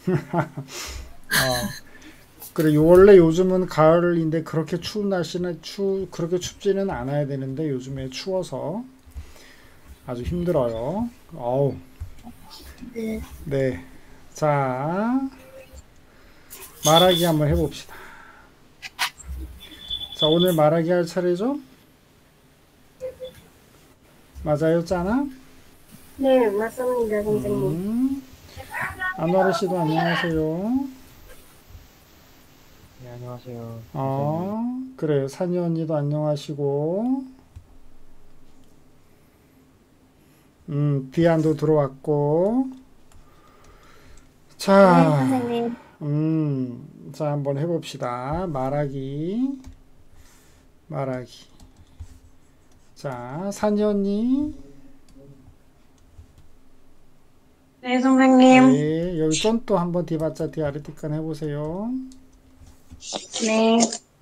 어, 그래, 원래 요즘은 가을인데 그렇게 추운 날씨는 그렇게 춥지는 않아야 되는데 요즘에 추워서 아주 힘들어요. 어우, 네. 네. 자, 말하기 한번 해봅시다. 자, 오늘 말하기 할 차례죠? 맞아요, 짜나? 네, 맞습니다, 선생님. 음, 안와르 씨도 안녕하세요. 네, 안녕하세요, 선생님. 그래, 산이 언니도 안녕하시고, 비안도 들어왔고, 네, 자, 선생님. 자, 한번 해봅시다. 말하기. 자, 산이 언니, 네, 선생님. 네, 여기 좀 또 한번 디바짜 디아르티칸 해보세요. 네,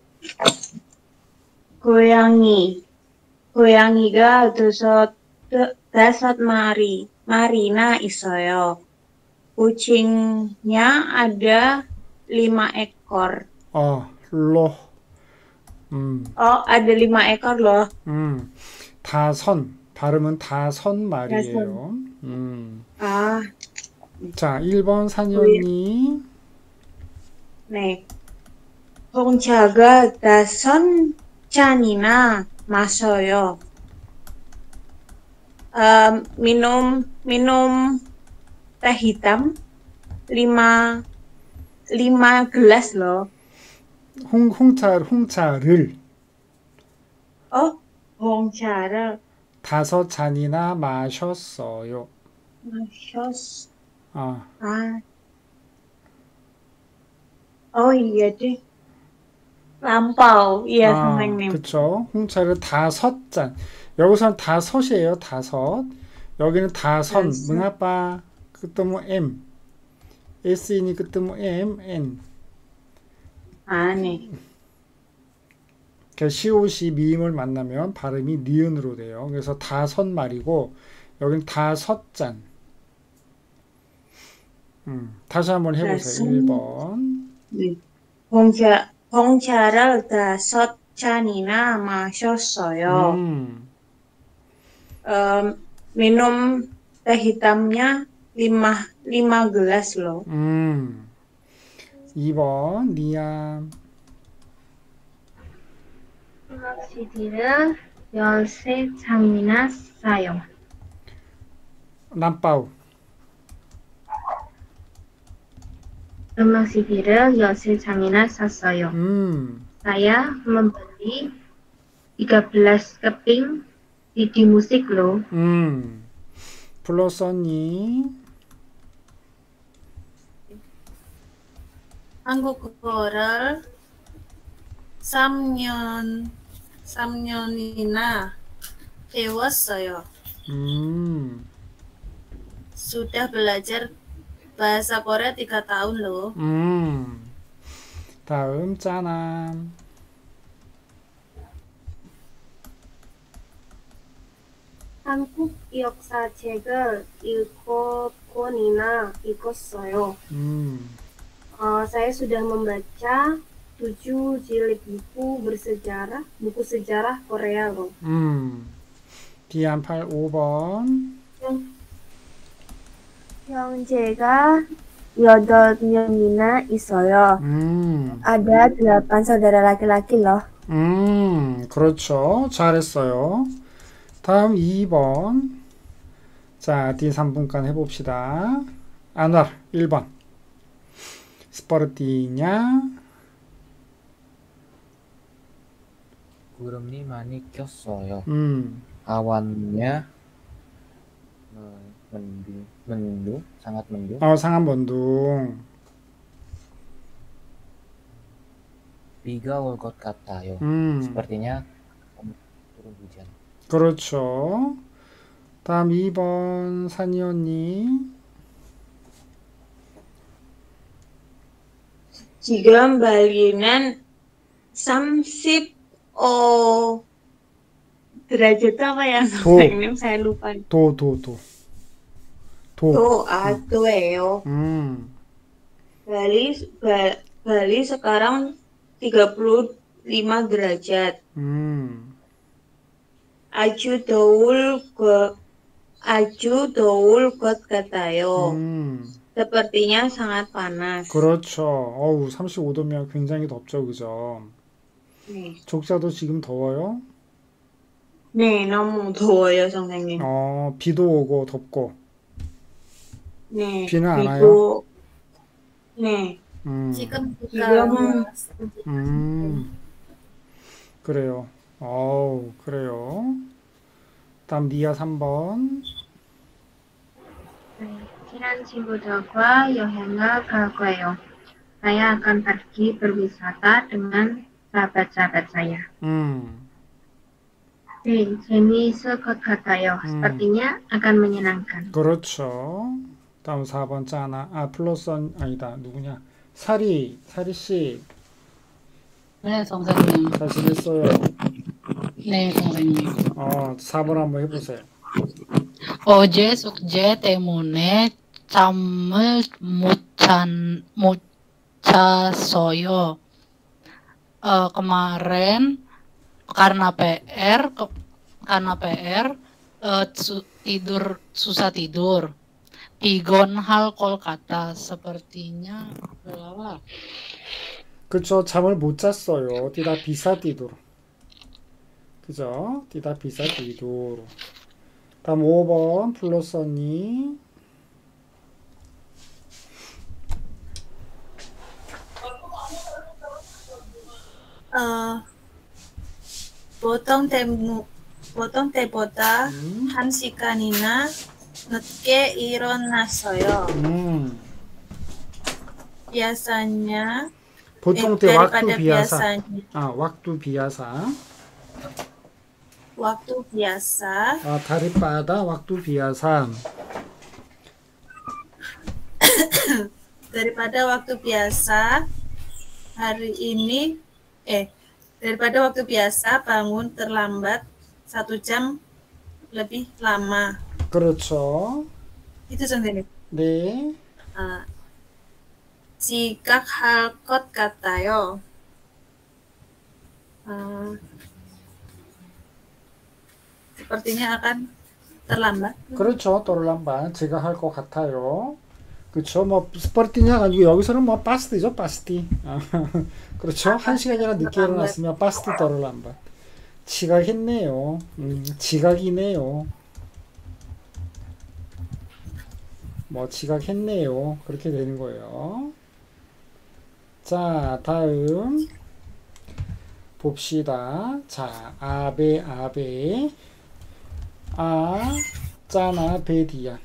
고양이. 고양이가 다섯 marina 있어요. Kucingnya ada 5 ekor. 로, 음, Oh, ada 5 ekor loh. 발음은 다선 Dasar. 말이에요. Ah, 자, 1번 산이 kuy- 언니, nih. 홍차가 다섯 잔이나 마셔요. minum teh hitam lima lima gelas loh. 홍차를 Oh, 홍차를 5잔이나 마셨어요. 마셨. 아, 아, oh iya deh. Lampau, iya 선생님. 그쵸. 홍차를 5잔. 여기서는 다섯이에요, 다섯. 여기는 다선, 다섯. 뭉아빠, 그때뭐 M. S이니 그때뭐 M, N. 아, 네. 그러니까 시옷이 미임을 만나면 발음이 니은으로 돼요. 그래서 다선 말이고, 여기는 다섯 잔. 다시 한번 해보세요. 다섯. 1번. 네. 홍차를 다섯 잔이나 마셨어요. 음, Em, minum teh hitamnya lima, 5 gelas loh. 음. 2번, 니아, 음악CD를 13장이나 사요. 남빠우. 음악 CD를 13장이나 샀어요. 음, Saya membeli 13 keping CD musik loh. 플러스 언니. 한국어를 3년, 3년이나 배웠어요. 음, Sudah belajar bahasa Korea 3 tahun loh. 다음, 짜나. 한국 역사책을 7권이나 읽었어요. Saya sudah membaca 7 jilid buku sejarah Korea loh. 비안8 5번. 형제가 8명이나 있어요. Ada 8 saudara laki-laki loh. 그렇죠. 잘했어요. 다음 2번. 자, D3분간 해봅시다. 안왈 1번. 스파르티냐? 구름이 많이 꼈어요. 아wannya mendung, sangat mendung. 상한번둥. 비가 올 것 같아요. sepertinya turun hujan. 그렇죠. 다음 2번 산이 언니. 지금 Balinan 30 derajat apa ya 도, 선생님? Saya lupa. 도. Tuh, tuh. 음, Bali Bali sekarang 35 derajat. Aju 더울 것 같아요. sepertinya sangat panas. 그렇죠. 어우, 35도면 굉장히 덥죠, 그죠? 네. 족자도 지금 더워요? 네, 너무 더워요, 선생님. 비도 오고 덥고. 네, 비는 안 와요? 그리고 네, 지금 그래요. 어우, 그래요. 다음 니아 3번. 친한 친구들과 여행을 갈 거예요. Saya akan pergi berwisata dengan sahabat-sahabat saya. 네, 재미있을 것 같아요. sepertinya akan menyenangkan. 그렇죠. 다음 4번 짜나. 플러스 아니다. 누구냐? 사리 씨. 네, 선생님. 잘 지냈어요? 네, 선생님. 4번 한번 해보세요. 어제 숙제 때문에 잠을 못 잤어요. kemarin karena PR susah tidur. 피곤할 것 같아. sepertinya lelah. 그쵸, 잠을 못 잤어요. tidak bisa tidur. 그죠? tidak bisa tidur. 다음 5번 플러스 언니. 보통 때보다 1시간이나 늦게 일어났어요. biasanya 보통 때 waktu biasa. biasanya. waktu biasa. waktu biasa. daripada waktu biasa. daripada waktu biasa hari ini daripada waktu biasa bangun terlambat 1 jam lebih lama. 그렇죠. itu 선생님. 네. 지각할 것 같아요. sepertinya akan terlambat. 그렇죠. terlambat. 제가 할 것 같아요. 그렇죠. 뭐 스퍼티냐 아니고 여기서는 뭐 파스티죠, 파스티. 그렇죠. 1시간이나 늦게 일어났으면 파스티 terlambat. 지각했네요. 지각이네요. 뭐 지각했네요. 그렇게 되는 거예요. 자, 다음 봅시다. 자, 아베 짜나 베디야.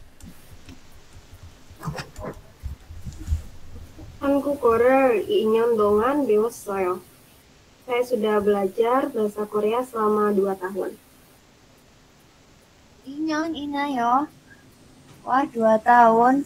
한국어를 2년 동안 배웠어요. Saya sudah belajar bahasa Korea selama 2 tahun. 2년이나요? Wah, 2 tahun.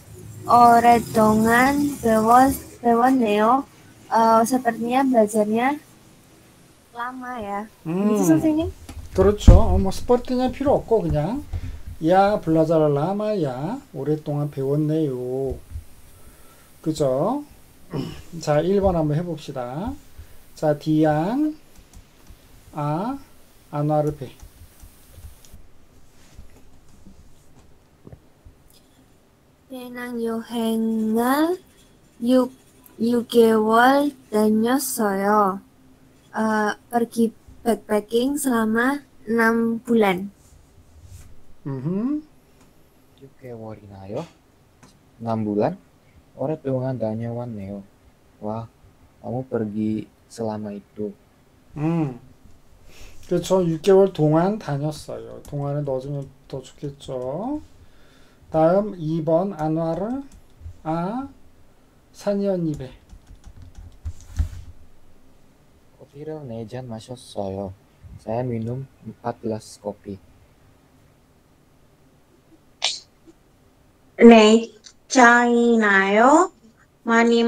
오랫동안 배웠네요. sepertinya belajarnya lama ya. Gitu 선생님? 그렇죠. 뭐 스퍼티냐 필요 없고 그냥 야 블라자라 라마야 오랫동안 배웠네요. 그죠? 자, 1번 한번 해봅시다. 자, 디안 아누아르페. 배낭여행을 6개월 다녔어요. pergi backpacking selama 6 bulan. 6개월이나요? 6 bulan? 오랫동안 다녀왔네요. 와, kamu pergi selama itu. 그렇죠. 6개월 동안 다녔어요. 동안에 넣어주면 더 좋겠죠. 다음 2번 아누아르 산이언니베. Kopi를 4잔 마셨어요. Saya minum 4 gelas kopi. 네, 차이나요? 많이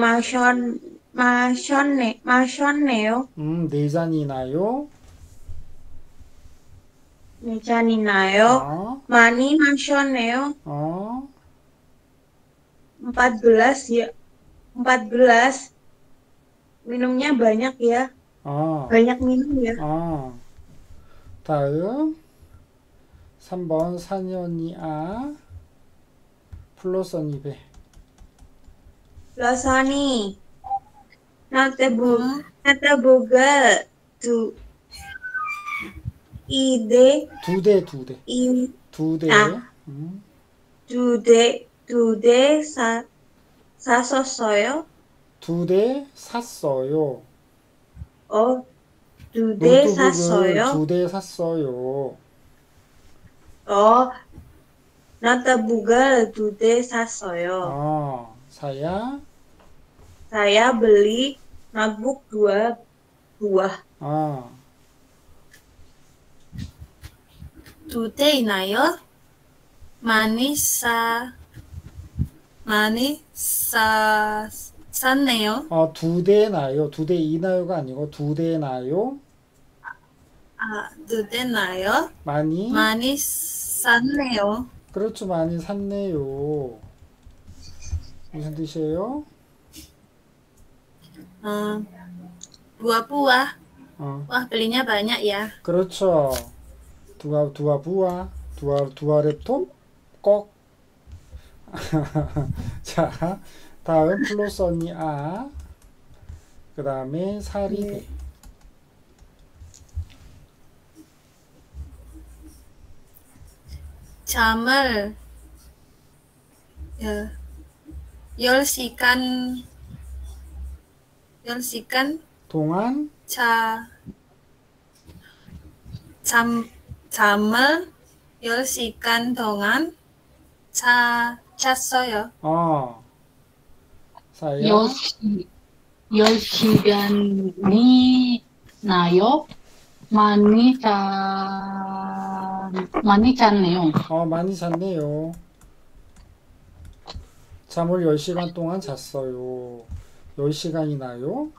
마셨네요. 4잔이나요? 네 잔이나요? 많이 마셨네요. 14 ya. 14. Minumnya banyak ya. banyak minum ya. 다음 3번 사년이 플러스 언니 배. Losoni. Nata boga tu ide 두 대. in 두 대. dude sasos어요? 두 대 샀어요. dude 노트북을 샀어요? 두 대 샀어요. nata boga dude 샀어요. Saya beli notebook 2 buah. 두 대이나요? 많이 샀네요. 두 대 나요. 두 대 이나요가 아니고 두 대 나요. 두 대나요? 많이 샀네요. 그렇죠. 많이 샀네요. 무슨 뜻이에요? buah-buah. Wah, belinya banyak ya. 그렇죠. 두아 부아. 두아 랩톱 꼭. 자, 다음 플러스 언니 그 다음에 사리 배. 잠을 10시간 동안 잠을 10시간 동안 잤어요. 사야 10시간이 나요? 많이 잤네요. 많이 잤네요. 잠을 10시간 동안 잤어요. 10시간이 나요?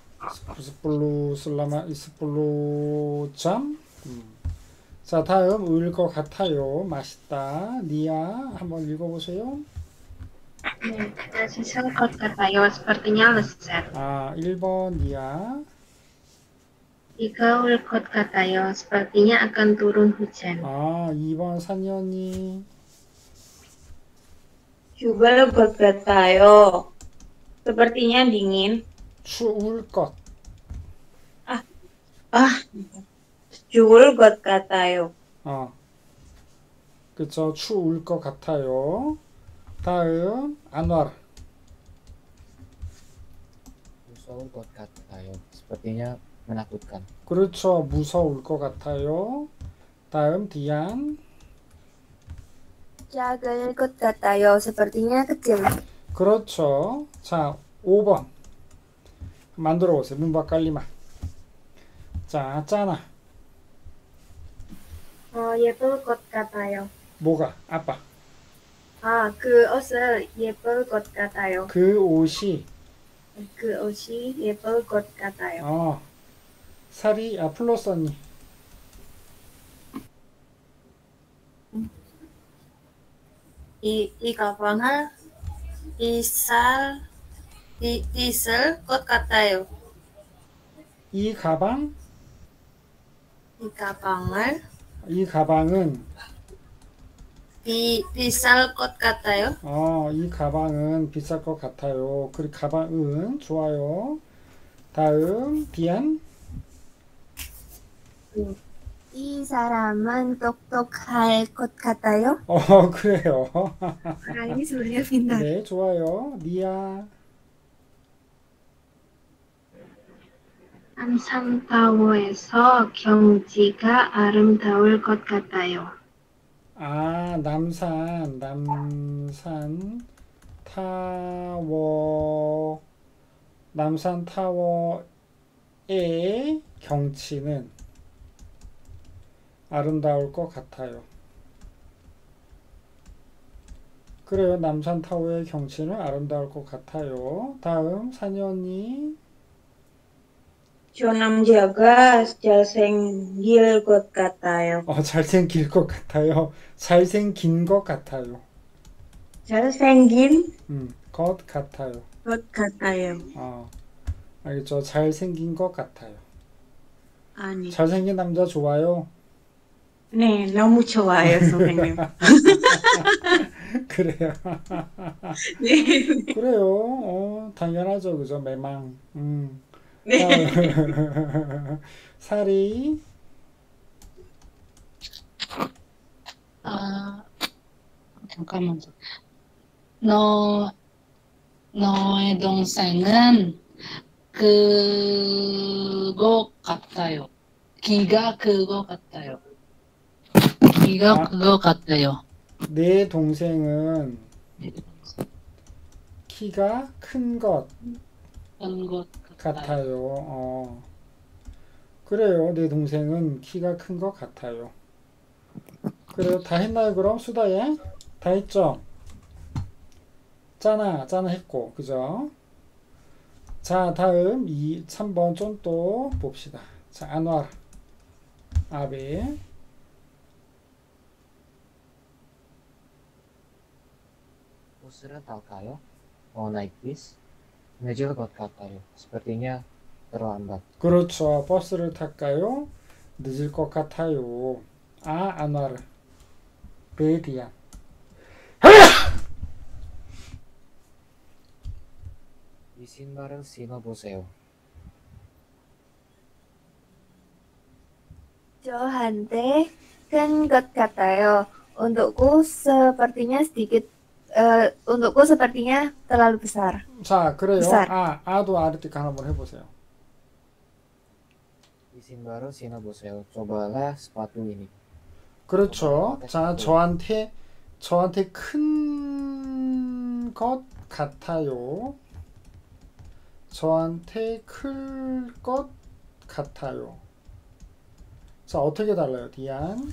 이스플루 잠? 자, 다음 을 것 같아요. 맛있다. 니아 한번 읽어보세요. 네, 맛있을 것 같아요. Sepertinya lezat. 1번 니아. Biga 올 것 같아요. Sepertinya akan turun hujan. 2번 산연이. juga 올 것 같아요. Sepertinya dingin. 추울 것. 죽을 것 같아요. 그쵸. 추울 것 같아요. 다음 안와라. 무서울 것 같아요. Sepertinya menakutkan. 그렇죠. 무서울 것 같아요. 다음 디안. 작을 것 같아요. Sepertinya kecil. 그렇죠. 자, 5번. 만들어 보세요. 문박 깔리마. 자, 짜나. 예쁠 것 같아요. 뭐가? 아빠. 그 옷을 예쁠 것 같아요. 그 옷이. 그 옷이 예쁠 것 같아요. 살이 플러스 언니. 이 가방을 있을 것 같아요. 이 가방을 이 가방은 비쌀 것 같아요. 이 가방은 비쌀 것 같아요. 그리고 가방은 좋아요. 다음 디안. 이 사람은 똑똑할 것 같아요. 그래요. Orangnya sebenarnya pintar. 네, 좋아요. 니아. 남산타워에서 경치가 아름다울 것 같아요. 남산 타워의 경치는 아름다울 것 같아요. 그래요. 남산 타워의 경치는 아름다울 것 같아요. 다음 산연이. 저 남자가 잘생길 것 같아요. 잘생길 것 같아요. 잘생긴 것 같아요. 잘생긴 것 같아요. 것 같아요. 알겠죠? 잘생긴 것 같아요. 아니. 잘생긴 남자 좋아요? 네, 너무 좋아요, 선생님. 그래요. 네. 그래요. 당연하죠. 그죠? 매망. 네. 살이 잠깐만. 너의 동생은 그거 같아요. 키가 그거 같아요. 키가 그거 같아요. 내 동생은 키가 큰 것 같아요. 그래요. 내 동생은 키가 큰 것 같아요. 그래요. 다 했나요, 그럼? 수다에? 다 했죠? 짜나 했고, 그죠? 자, 다음 3번 좀 또 봅시다. 자, 안왈, 아베. 버스를 탈까요? naik bis? 늦을 것 같아요. sepertinya terlambat. 그렇죠. 버스를 탈까요? 늦을 것 같아요. 안왈. 베디야. 이 신발을 신어보세요. 저한테 큰 것 같아요. Untukku sepertinya terlalu besar. 자, 그래요. besar. 아도 아르티카 한번 해보세요. 이 신발을 신어보세요. cobalah sepatu ini. 그렇죠. 자, 저한테 큰 것 같아요. 저한테 클 것 같아요. 자, 어떻게 달라요, 디안?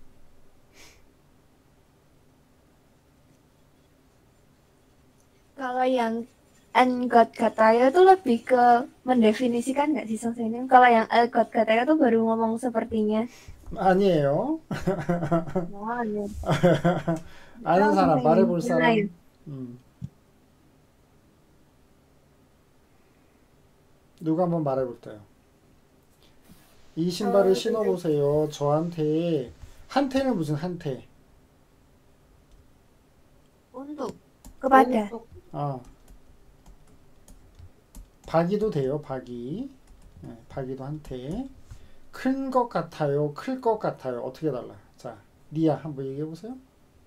Kalau yang got katanya tuh lebih ke mendefinisikan nggak sih Song? Kalau yang got katanya tuh baru ngomong sepertinya. 아니에요. 아니요. 아는 사람, 말해볼 사람. 누가 한번 말해볼까요? 이 신발을 신어보세요. 저한테. 한테는 무슨 한테? Untuk kepada. 박이도 돼요. 박이. 네, 박이도 한테. 큰 것 같아요. 클 것 같아요. 어떻게 달라? 자, 리아 한번 얘기해보세요.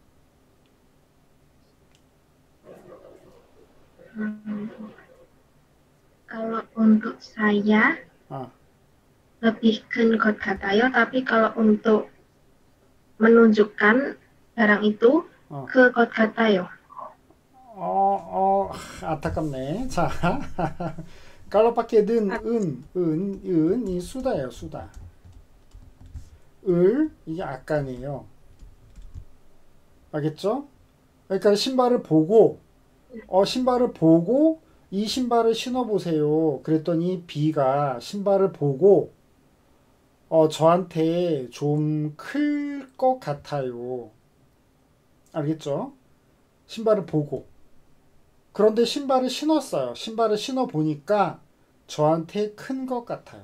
Kalau untuk saya lebih 큰 것 같아요. Tapi kalau untuk menunjukkan barang itu 그 것 같아요. 안타깝네. 자, 깔로밖에는 이 수다예요. 수다. 이게 악간이에요. 알겠죠? 그러니까 신발을 보고 이 신발을 신어보세요. 그랬더니 B가 신발을 보고 저한테 좀 클 것 같아요. 알겠죠? 신발을 보고. 그런데 신발을 신었어요. 신발을 신어보니까 저한테 큰 것 같아요.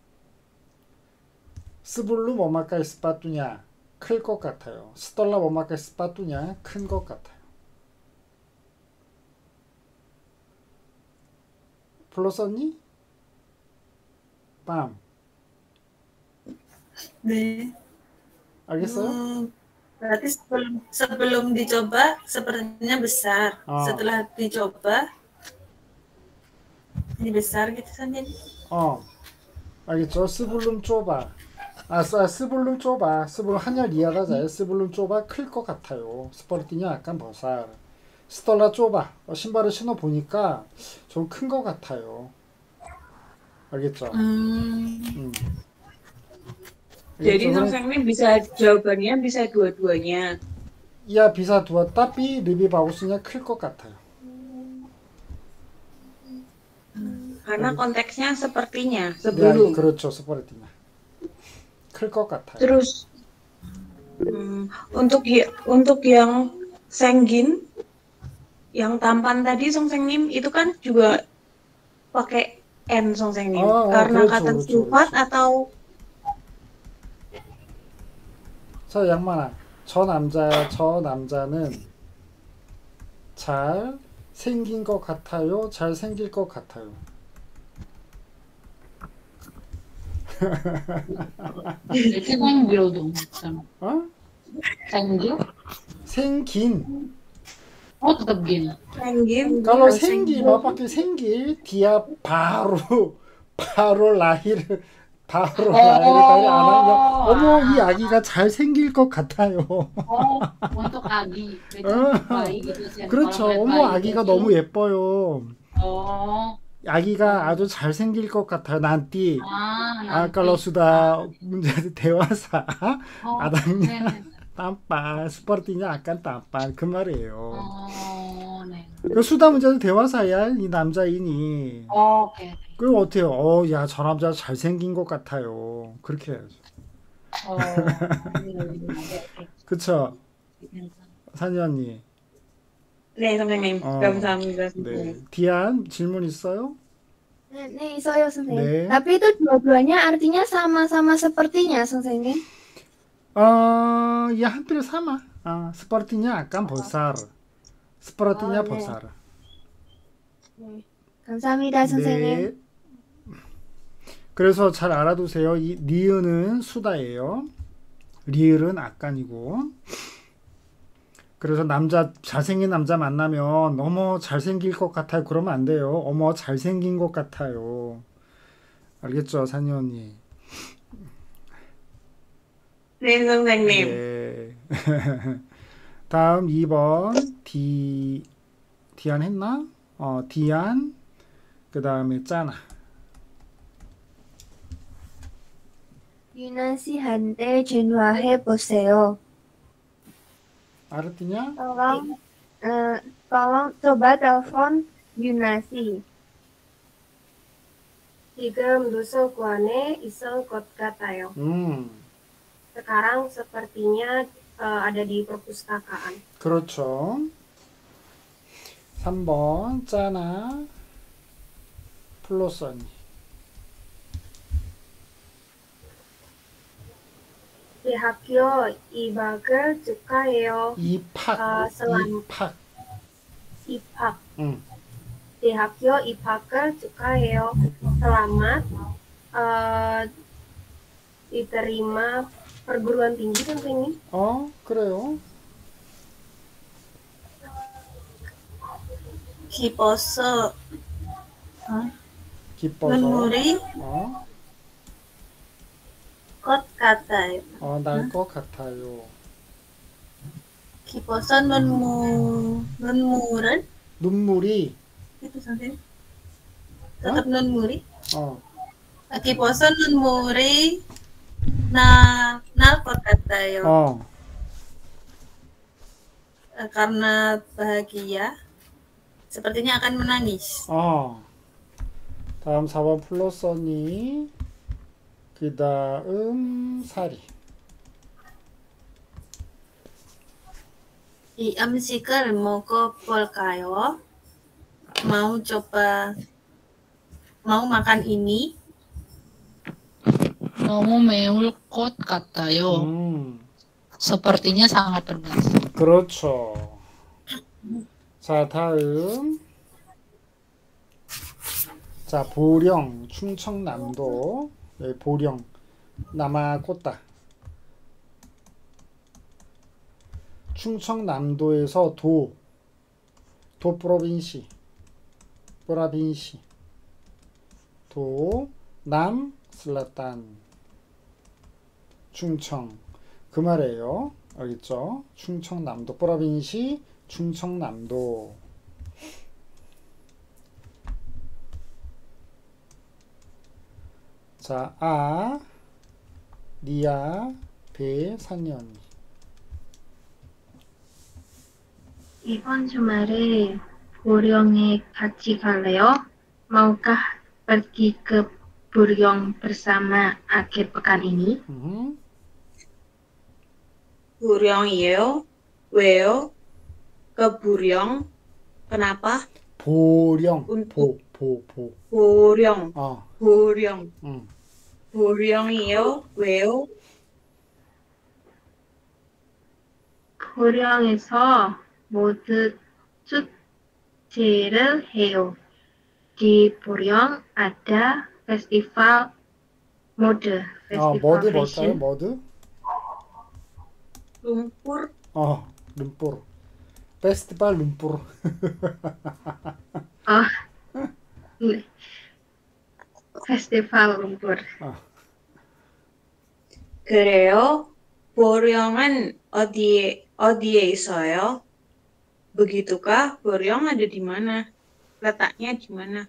스불루 뭐마카이 스파뚜냐? 클 것 같아요. 스떨라 뭐마카이 스파뚜냐? 큰 것 같아요. 불렀었니? 빰. 네. 알겠어요? Berarti sebelum dicoba sepertinya besar. Setelah dicoba ini besar gitu Sanjay. 알겠죠? 스불룸 좁아. 스불룸 좁아. 스불룸 한열 리아가자요. 스불룸 좁아 클 것 같아요. 스퍼르티냐 약간 버살. 스떨라 좁아. 신발을 신어 보니까 좀 큰 것 같아요. 알겠죠? Jadi Song bisa jawabannya bisa dua-duanya. Iya bisa dua, tapi lebih bagusnya 클 것 같아요. Karena konteksnya sepertinya sebelum. Ya, 그렇죠, sepertinya. 클 것 같아요. Terus untuk yang senggin Yang tampan tadi Songsengnim itu kan juga pakai N Songsengnim. Karena 그렇죠, kata 그렇죠, sifat 그렇죠. atau 저 양만아, 저 남자는 잘 생긴 것 같아요? 잘 생길 것 같아요? 생기로도 있잖아. 어? 생기? 생긴. tetap gin. Senggin. Kalau 생기, 뭐 pakai 생기, dia 바로 lahir tadi anaknya. 어머, 이 아기가 잘 생길 것 같아요. untuk 아기. bayi gitu sih. 그렇죠. Kalau 어머, bayi 아기가 gitu. 너무 예뻐요. 아기가 아주 잘 생길 것 같아요. nanti. nanti. Kalau sudah menjadi dewasa, adanya 네네. tampan, sepertinya akan tampan. 그 말이에요. 네. 그 수다 문제도 대화사야, 이 남자인이. 오케이. 그럼 어때요? 야, 저 남자 잘생긴 것 같아요. 그렇게 해야죠. 그쵸? 산이 언니. 네, 선생님. 감사합니다. 네. 디안, 질문 있어요? Nih, saya Sensei. 네. Tapi itu dua-duanya artinya sama-sama sepertinya, Sensei. ya hampir sama. sepertinya akan besar. sepertinya 네. besar. 감사합니다, 선생님. 네. 그래서 잘 알아두세요. 이 니은은 수다예요. 리을은 악간이고. 그래서 잘생긴 남자 만나면 어머 잘생길 것 같아요. 그러면 안 돼요. 어머 잘생긴 것 같아요. 알겠죠, 산이 언니? 네, 선생님. 네. 다음 2번 디안 했나? 디안 그 다음에 짜나. 유난 씨한테 전화해 보세요. 알았더냐? Tolong coba telepon Yunasi. 지금 누수관에 있을 것 같아요. Sekarang sepertinya ada di perpustakaan. 그렇죠. 3번 짜나 플러스 언니. Di 학교 입학을 축하해요. 입학. Di 학교 입학을 축하해요. Selamat diterima perguruan tinggi tentunya. 그래요. 기뻐서 눈물이 것 같아요. 날 것 같아요. 기뻐서 눈물이 itu 선생님. tetap 눈물이. 기뻐서 눈물이 날 것 같아요. karena bahagia sepertinya akan menangis. 다음 4번 플러스 언니. 그 다음 사리. 이 음식을 먹어볼까요? mau makan ini? 너무 매울 것 같아요. Sepertinya sangat pedas. 그렇죠. 자, 다음. 자, 보령, 충청남도. 여기 보령, 남아꽃다. 충청남도에서 도 프로빈시. 도, 남, 슬라탄. 충청. 그 말이에요. 알겠죠? 충청남도, 프로빈시, 충청남도. 자, 리아, 배, 산이 언니. 이번 주말에 보령에 같이 갈래요? Maukah pergi ke Buryong bersama akhir pekan ini? 부령이에요? 왜요? 그 부령 Kenapa? 보령. Untuk 보. Boryong. 어. Boryong. 음. Boryong이요? 왜요? 보령에서 모두 축제를 해요. Di Boryong ada festival mode, 어, festival 머드 뭘까요? fashion. 머드? Lumpur. 어, 룸뿌르. 페스티벌 룸뿌르. Oh, 네. Festival lumpur. 그래요? Boryong은 어디에 있어요? Begitukah? Boryong ada di mana? Letaknya di mana?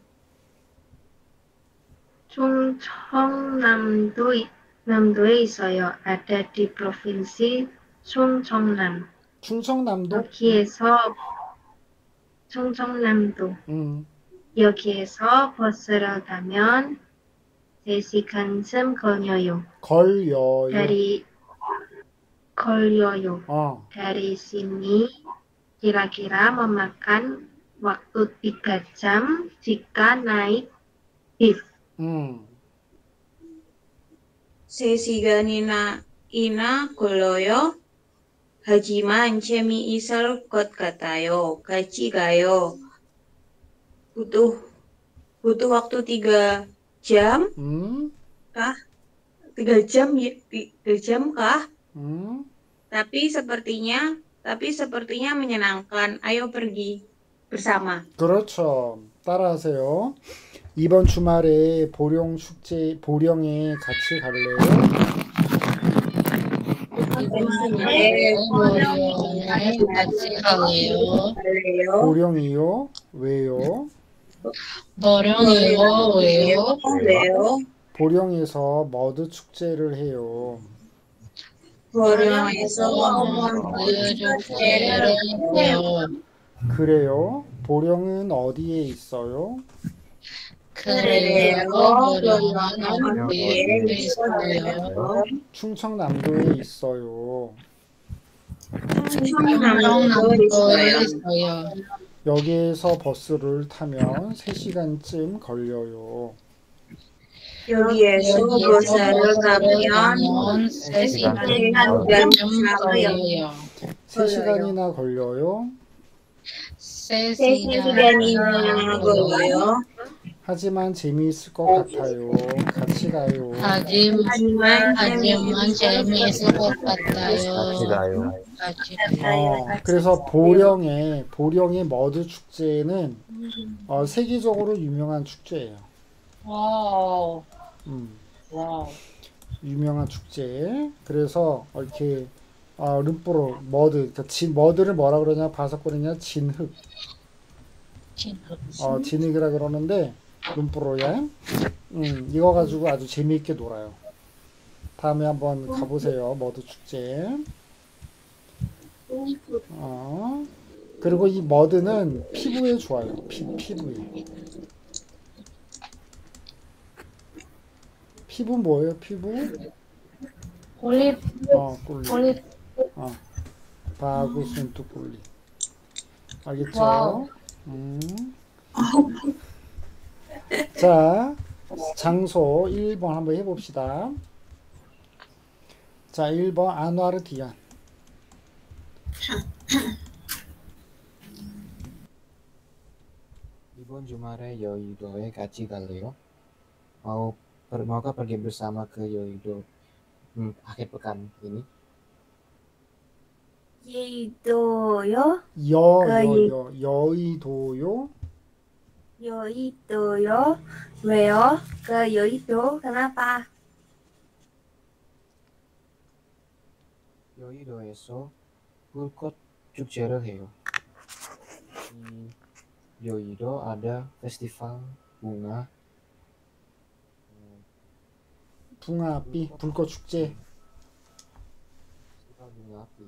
충청남도에 있어요. Ada di provinsi 충청남. 충청남도? 충청남도. 음. 여기에서 버스를 타면 3시간쯤 걸려요. 걸려요. Dari sini kira-kira memakan waktu 3 jam jika naik bis. 3시간이나 걸려요? 하지만 재미있을 것 같아요. 같이 가요. 부tuh waktu 3 jam kah? 3 jam ya? 3 jam kah? Tapi sepertinya menyenangkan. Ayo pergi bersama. 그렇죠. 따라하세요. 이번 주말에 보령에 같이 갈래요? 같이 갈래요? 보령이요? 왜요? 보령이요? 왜요? 보령에서 머드 축제를 해요. 보령에서 축제를 해요. 그래요? 보령은 어디에 있어요? 그래요? 보령은 어디에 있어요? 충청남도에 있어요. 충청남도에 있어요. 여기에서 버스를 타면 3시간쯤 걸려요. 여기에서 버스를 타면 3시간쯤 걸려요. 3시간이나 걸려요. 3시간이나 걸려요. 하지만 재미있을 것 같아요. 같이 가요. 하지만 재미있을 것 같아요. 같이 가요. 그래서 보령의 머드 축제는 세계적으로 유명한 축제예요. 와우. 와우. 유명한 축제. 그래서 이렇게 름뿌로 머드, 그러니까 머드를 뭐라 그러냐, 바삭거리냐, 진흙. 진흙이라 그러는데 룸뿌로야. 이거 가지고 아주 재미있게 놀아요. 다음에 한번 가보세요. 머드 축제. 그리고 이 머드는 피부에 좋아요. 피부에. 피부 뭐예요? 피부? 꿀립. 꿀립. 바구스 또 꿀립. 알겠죠? 와우. 자, 장소 1번 한번 해봅시다. 자, 1번 아누아르디안. 이번 주말에 여의도에 같이 갈래요? Maukah pergi bersama ke Yoido akhir pekan ini? 여의도요? 여의도요? 여의도요? 왜요? 그 여의도 kenapa? 여의도에서 불꽃 축제를 해요. Di Yoido ada festival bunga. 붕아비, 불꽃 축제. Festival bunga api.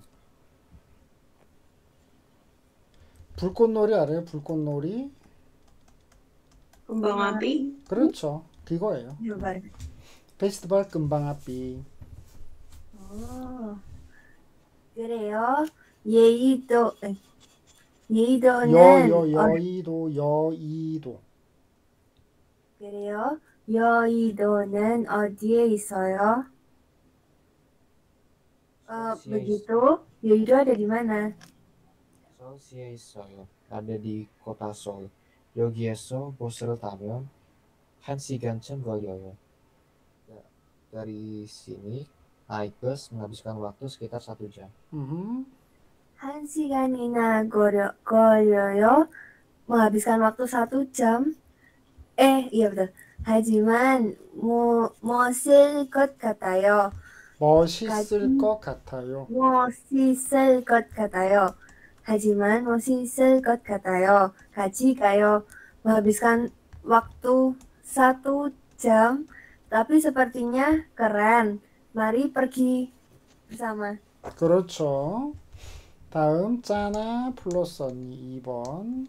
불꽃놀이 알아요? 불꽃놀이? kembang api. 그렇죠. 그거예요. 페스티벌 금방아비. 그래요? 여의도 여의도는 여의도. 그래요? 여의도는 어디에 있어요? Begitu, 여의도 ada di mana? 서울시에 있어요. ada di kota Seoul. 여기에서 버스를 타면 1시간쯤 걸려요. Dari sini naik bus menghabiskan waktu sekitar 1 jam. 1시간이나 걸려요? menghabiskan waktu 1 jam? Iya betul. 하지만 멋있을 것 같아요. 멋있을 것 같아요. 멋있을 것 같아요. 하지만 멋있을 것 같아요. 같이 가요. menghabiskan waktu 1 jam, tapi sepertinya keren. Mari pergi bersama. 그렇죠. 다음 짜나 플러스 언니 2번.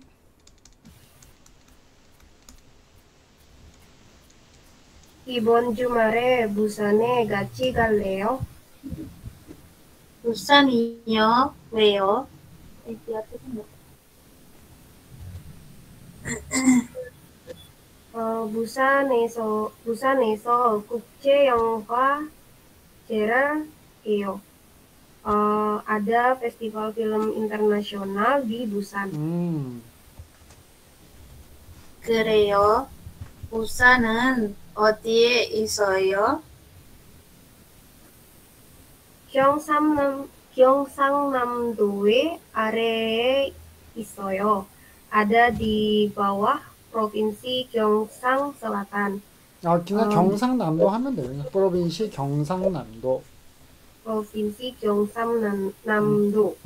이번 주말에 부산에 같이 갈래요? 부산이요? 왜요? 부산에서 국제영화제를 해요. Ada festival film internasional di Busan. 그래요? 부산은 어디에 있어요? 경상남도의 아래에 있어요. Ada di bawah provinsi Gyeongsang Selatan. 그냥 경상남도 하면 돼요. 프로빈시 경상남도. provinsi 경상남도.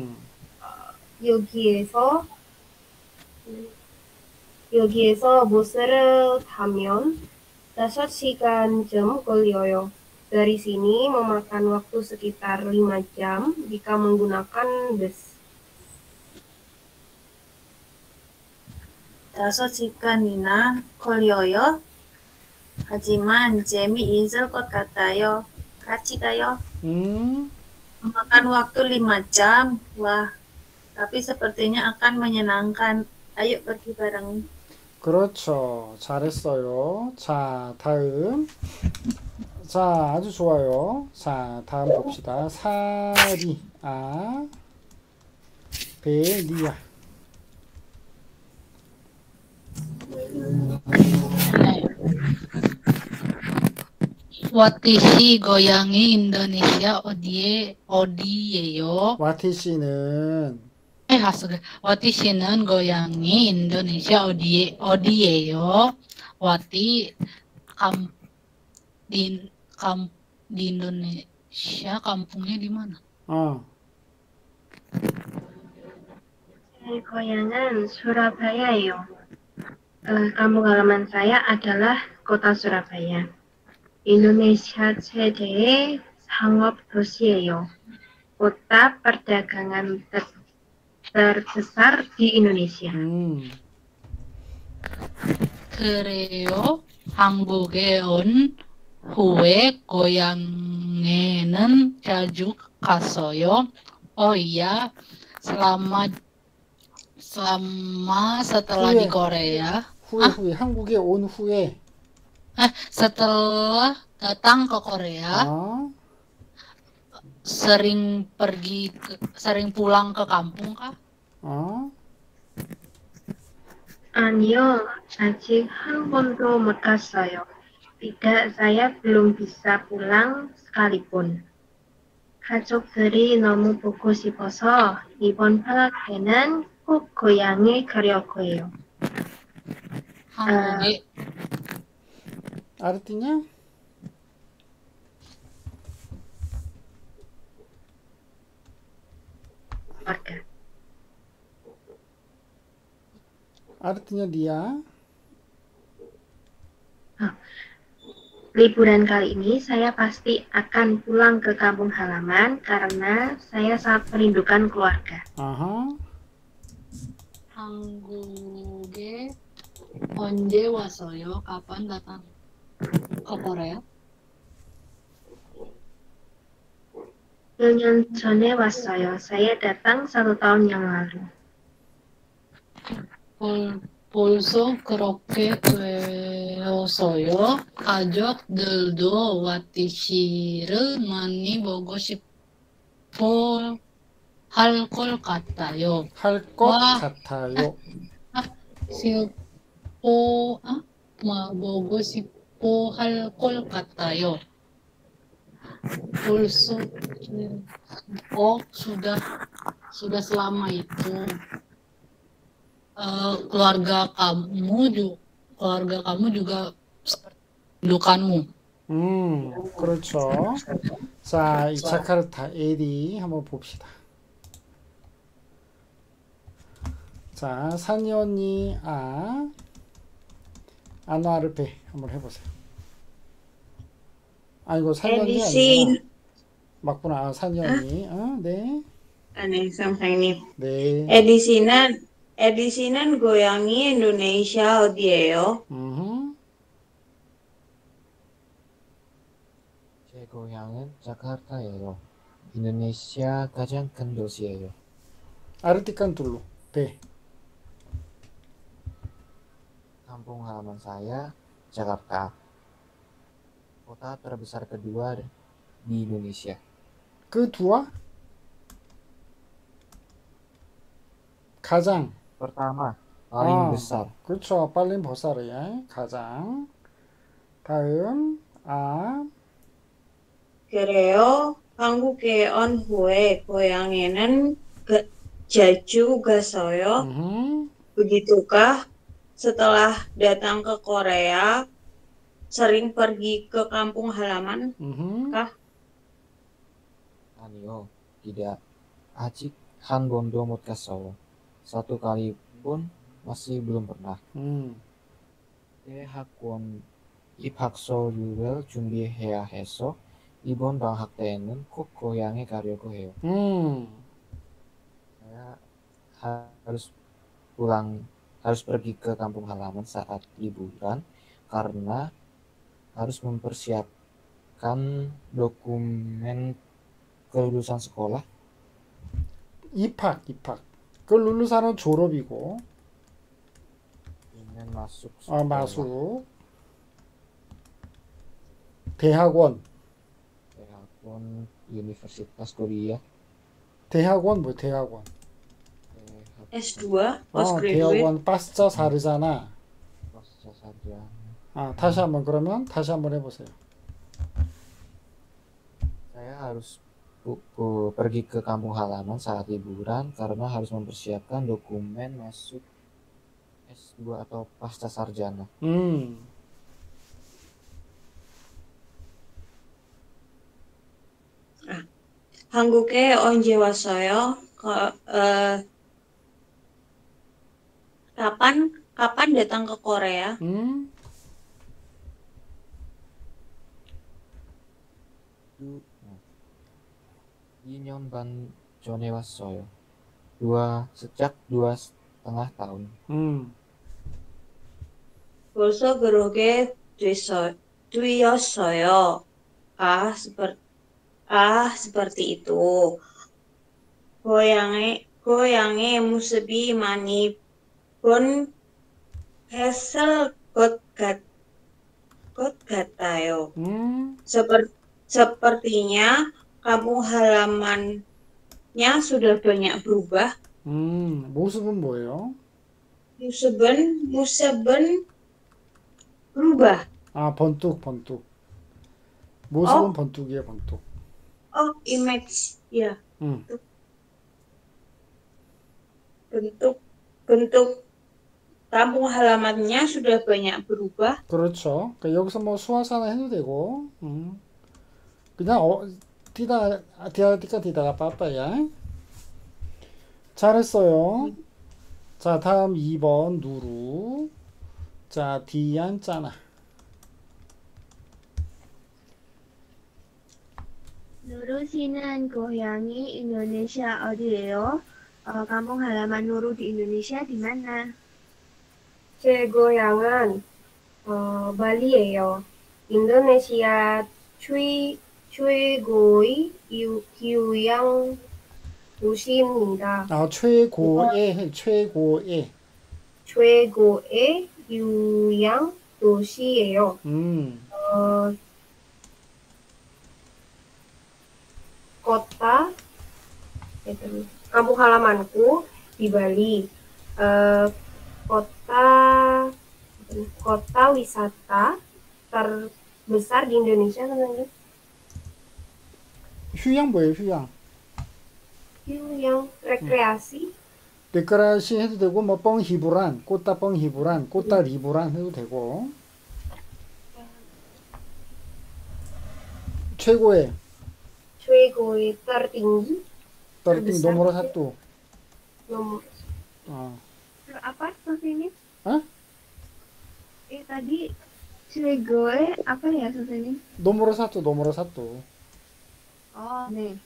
여기에서 버스를 타면 5시간쯤 걸려요. Dari sini memakan waktu sekitar 5 jam jika menggunakan bus. 5시간이나 걸려요? 하지만 재미있을 것 같아요. 같이 가요. Memakan waktu 5 jam. Wah, tapi sepertinya akan menyenangkan. Ayo pergi bareng. 그렇죠. 잘했어요. 자, 다음. 자, 아주 좋아요. 자, 다음 봅시다. 베리아. 와티시 고양이 인도네시아 어디예요? 와티시는 와티시는 고양이 인도네시아 어디예요? 와티 di Indonesia kampungnya di mana? 제 고향은 Surabaya예요. kampung halaman saya adalah kota Surabaya. Indonesia 최대의 상업 도시예요. kota perdagangan terbesar di Indonesia. 그래요? 한국에 온 후에 고향에는 자주 갔어요. iya, selama setelah di Korea. 후에 한국에 온 후에. setelah datang ke Korea. sering pulang ke kampung kah? 아니요, 아직 한 번도 못 갔어요. tidak, saya belum bisa pulang sekalipun. 가족들이 너무 보고 싶어서 이번 방학 때는 꼭 고향에 가려고 해요. 한국에 Artinya? Artinya dia? Liburan kali ini saya pasti akan pulang ke kampung halaman karena saya sangat merindukan keluarga. 한국에 언제 왔어요? kapan datang ke Korea? 1년 전에 왔어요. saya datang 1 tahun yang lalu. 벌써 그렇게 되어서요. 가족들도 와티시를 많이 보고 싶어 할 것 같아요. 할 것 와, 같아요. 보고 싶어 할 것 같아요. 벌써 sudah selama itu keluarga kamu juga seperti rindukanmu. 그렇죠. 자, 이 자카르타 에디 한번 봅시다. 자, 산이 언니 아누아르페 한번 해보세요. 이거 산이 언니 아니구나. 맞구나. 산이 언니. 네. Aneh 선생님. 네. 에디시는 고향이 인도네시아 어디예요? 제 고향은 자카르타예요. 인도네시아 가장 큰 도시예요. Artikan dulu. B. Kampung halaman saya, Jakarta. Kota terbesar kedua di Indonesia. kedua? 가장. pertama, paling besar. 그렇죠. 빨리 벗어야 가장. 다음 그래요. 한국에 온 후에 고향에는 자주 가서요. Begitukah? Setelah datang ke Korea, sering pergi ke kampung halaman kah? 아니요, tidak. 아직 한 번도 못 갔어요. satu kali pun masih belum pernah. 대학원 입학 서류를 준비해야 해서 이번 방학 때에는 꼭 고향에 가려고 해요. saya harus pergi ke kampung halaman saat liburan karena harus mempersiapkan dokumen kelulusan sekolah. 입학. 그 룰루사는 졸업이고. masuk sekolah. masuk. 대학원. universitas kuliah. 대학원 뭐 대학원? S2? 대학원 pasca sarjana. pasca sarjana. 다시 한번 해보세요. saya harus pergi ke kampung halaman saat liburan karena harus mempersiapkan dokumen masuk S2 atau pasca sarjana. 한국에 언제 왔어요? kapan datang ke Korea? 2년 반 전에 왔어요. sejak 2,5 tahun. 벌써 그러게 되었어요. seperti itu. 고향의 모습이 많이 변했을 것 같아요. Sepertinya kampung halamannya sudah banyak berubah. 모습은 뭐예요? 모습은 berubah. 번뚝. 모습은 번뚝이에요, 번뚝. Image, ya. bentuk kampung halamannya sudah banyak berubah. 그렇죠. 그러니까 여기서 뭐 수화사나 해도 되고, 그냥 디다가 빠빠야. 잘했어요. 자, 다음 2번 누루. 자, 디안 짜나. Nurul 씨는 고향이 Indonesia 어디예요? kampung halaman Nurul di Indonesia di mana? 제 고향은 발리예요. 인도네시아 최고의 휴양 도시입니다. 최고의. 최고의 유양 도시예요. Kota kampung halamanku di Bali. Kota wisata terbesar di Indonesia sebenarnya. 휴양 뭐예요, 휴양? 휴양 rekreasi. 데크라시 해도 되고, 뭐, 뻥히부란, 꽃다 뻥히부란, 꽃다 리부란 해도 되고. 최고의 tertinggi. tertinggi nomor 1. Nomor. Apa ini? Hah? Tadi 최고의 apa ya ini? nomor 1. Oh, 네.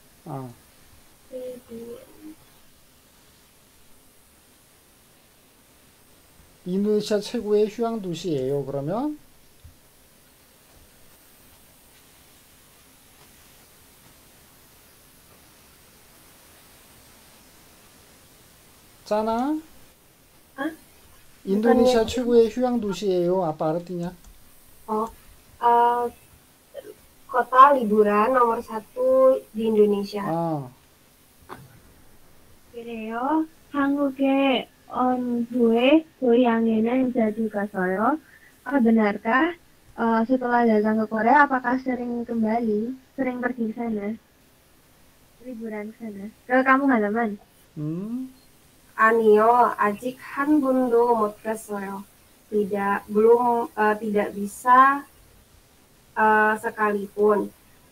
인도네시아 최고의 휴양 도시예요. 그러면 잖아. 인도네시아 최고의 휴양 도시예요. 아빠 알았디냐? Kota liburan nomor 1 di Indonesia. 그래요. 한국에 온 후에 고향에는 자주 가서요. Benarkah setelah datang ke Korea, apakah sering kembali, sering pergi ke sana, liburan ke sana, ke kampung halaman? 아니요, 아직 한 번도 못 갔어요. tidak bisa sekalipun.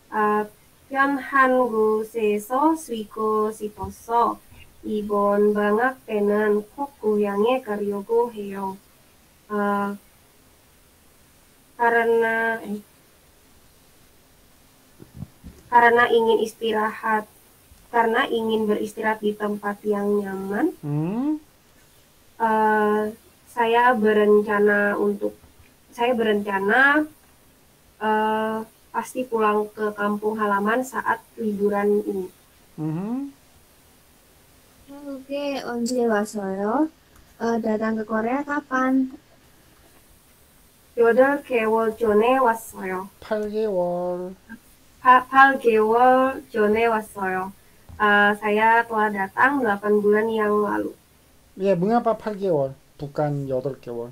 한국에서 쉬고 싶어서 이번 방학 때는 꼭 고향에 가려고 해요. karena ingin beristirahat di tempat yang nyaman. Saya berencana pasti pulang ke kampung halaman saat liburan ini. 한국에 언제 왔어요? datang ke Korea kapan? 8개월 전에 왔어요. 8개월. 8개월 전에 왔어요. saya telah datang 8 bulan yang lalu. 예, mengapa 8개월? bukan 8개월.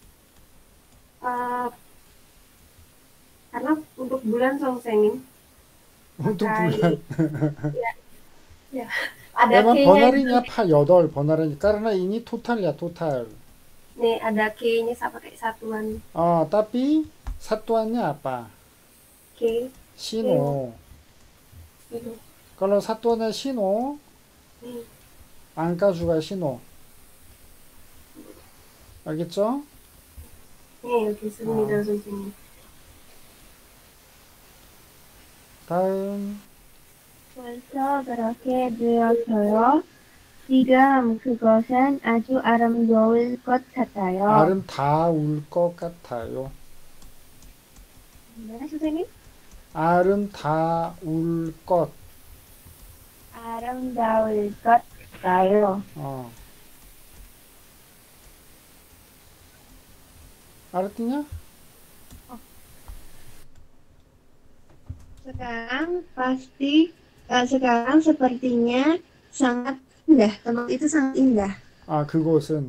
karena untuk bulan 선생님. untuk bulan. ya. Memang 번ar이냐 8, 번ar이냐 karena ini totalnya total. 네, ada K-nya pakai satuan. tapi satuannya apa? K. 신호. kalau satuannya 신호, angka juga 신호. 알겠죠? 네, 알겠습니다, 선생님. 다음. 벌써 그렇게 되었어요. 지금 그것은 아주 아름다울 것 같아요. 아름다울 것 같아요. 네, 선생님? 아름다울 것. 아름다울 것 같아요. 알았냐? sekarang sepertinya sangat indah. Tempat itu sangat indah. 그곳은.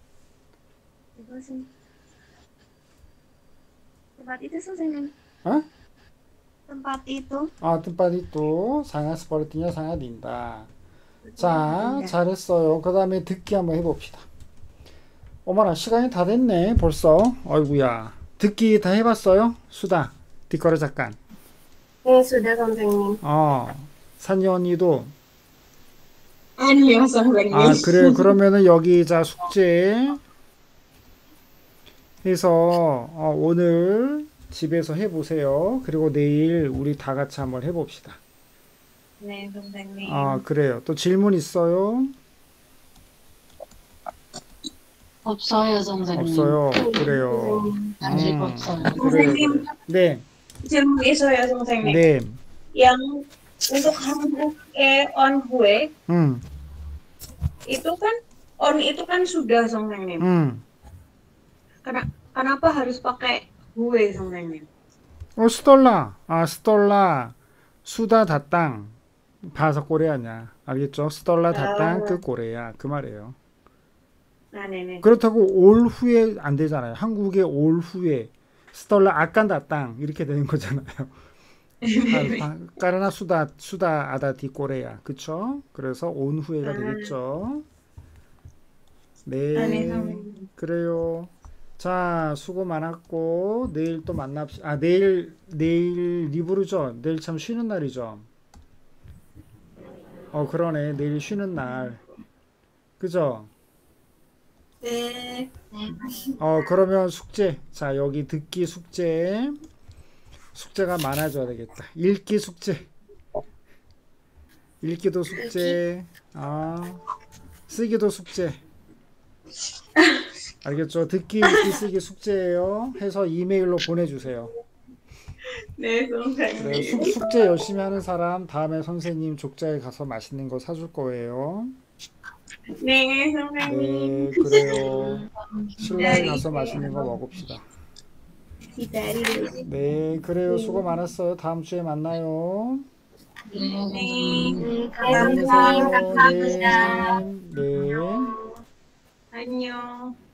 tempat itu 선생님. tempat itu. tempat itu sangat sepertinya sangat indah. 자, 잘했어요. 그 다음에 듣기 한번 해봅시다. 어머나, 시간이 다 됐네, 벌써. 아이고야. 듣기 다 해봤어요? 수다. 뒷거래 잠깐. 네, 수다 선생님. 산이 언니도. 아니요, 선생님. 그래. 그러면은 여기 자 숙제 해서 오늘 집에서 해보세요. 그리고 내일 우리 다 같이 한번 해봅시다. 네, 선생님. 그래요. 또 질문 있어요? 없어요, 선생님. 없어요. 그래요. 아직 없어요. 선생님. 네. 질문 있어요, 선생님. 네. Untuk 한국에 온 후에 itu kan on itu kan sudah Songseknim. Kenapa harus pakai gue Songseknim? 스톨라. 스톨라. 수다 다땅. 봐서 꼬레아냐. 알겠죠? 스톨라 다땅 그 꼬레야. 그 말이에요. 네네. 그렇다고 올 후에 안 되잖아요. 한국에 올 후에 스톨라 아깐다 땅 이렇게 되는 거잖아요. 까르나 수다 아다디 꼬레야. 그쵸? 그래서 온 후에가 되겠죠. 네. 그래요. 자, 수고 많았고 내일 또 만납시다. 내일 리브르죠. 내일 참 쉬는 날이죠. 그러네. 내일 쉬는 날. 그죠? 네. 그러면 숙제. 자, 여기 듣기 숙제. 숙제가 많아져야 되겠다. 읽기 숙제. 읽기도 숙제. 쓰기도 숙제. 알겠죠? 듣기, 읽기, 쓰기 숙제예요. 해서 이메일로 보내주세요. 네, 선생님. 그래, 숙제 열심히 하는 사람 다음에 선생님 족자에 가서 맛있는 거 사줄 거예요. 네, 선생님. 네, 그래요. 신라에 가서 맛있는 거 먹읍시다. 기다리고. 네, 그래요. 수고 많았어요. 다음 주에 만나요. 네. 안녕히 계세요. 네. 네. 안녕.